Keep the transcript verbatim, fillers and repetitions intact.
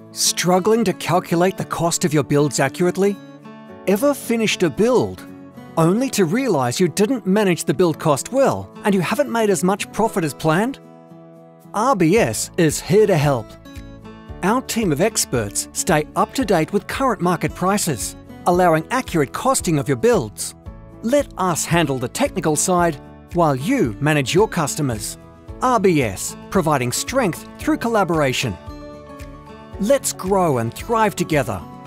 Struggling to calculate the cost of your builds accurately? Ever finished a build only to realize you didn't manage the build cost well and you haven't made as much profit as planned? R B S is here to help. Our team of experts stay up to date with current market prices, allowing accurate costing of your builds. Let us handle the technical side while you manage your customers. R B S, providing strength through collaboration. Let's grow and thrive together.